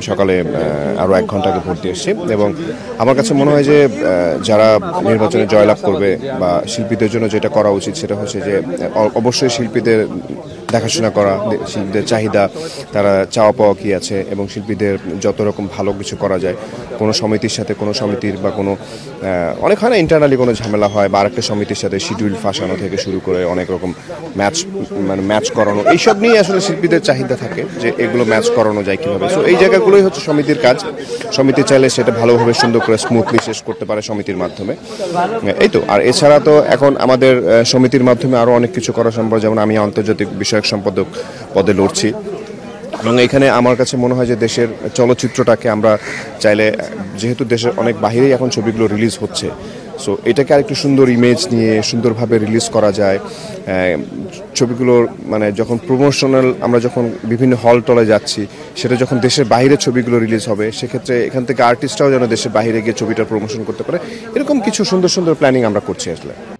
সকালে আরও 1 ঘন্টা আগে ভোট দিয়ে এসেছি এবং আমার কাছে মনে হয় যে যারা নির্বাচনে জয়লাভ করবে বা শিল্পীদের জন্য যেটা করা উচিত সেটা হচ্ছে যে অবশ্যই শিল্পীদের দেখাশোনা করা, শিল্পীদের চাহিদা, তারা চাওয়া পাওয়া কী আছে এবং শিল্পীদের যত রকম ভালো কিছু করা যায়, কোনো সমিতির সাথে কোনো সমিতির বা কোনো অনেক হয় না ইন্টারনালি কোনো ঝামেলা হয় বা আরেকটা সমিতির সাথে শিডিউল ফাঁসানো থেকে শুরু করে অনেক রকম ম্যাচ করানো, এইসব নিয়ে আসলে শিল্পীদের চাহিদা থাকে যে এগুলো ম্যাচ করানো যায় কীভাবে। সো এই জায়গাগুলোই হচ্ছে সমিতির কাজ। সমিতি চাইলে সেটা ভালোভাবে সুন্দর করে স্মুথলি শেষ করতে পারে সমিতির মাধ্যমে। এই তো, আর এছাড়া তো এখন আমাদের সমিতির মাধ্যমে আরও অনেক কিছু করা সম্ভব, যেমন আমি আন্তর্জাতিক বিষয়ক সম্পাদক পদে লড়ছি এবং এখানে আমার কাছে মনে হয় যে দেশের চলচ্চিত্রটাকে আমরা চাইলে, যেহেতু দেশের অনেক বাহিরেই এখন ছবিগুলো রিলিজ হচ্ছে, সো এটাকে আরেকটু সুন্দর ইমেজ নিয়ে সুন্দরভাবে রিলিজ করা যায়। ছবিগুলোর মানে যখন প্রমোশনাল আমরা যখন বিভিন্ন হল টলে যাচ্ছি, সেটা যখন দেশের বাইরে ছবিগুলো রিলিজ হবে, সেক্ষেত্রে এখান থেকে আর্টিস্টরাও যেন দেশের বাইরে গিয়ে ছবিটার প্রমোশন করতে পারে, এরকম কিছু সুন্দর সুন্দর প্ল্যানিং আমরা করছি আসলে।